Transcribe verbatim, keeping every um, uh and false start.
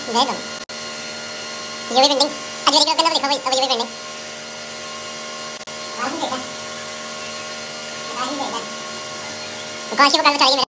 വേഗം U V vending അജരികളൊക്കെ എന്താ വിളിക്കാം യു വി വെൻഡിങ് കാശി കാലത്ത് ചളിയും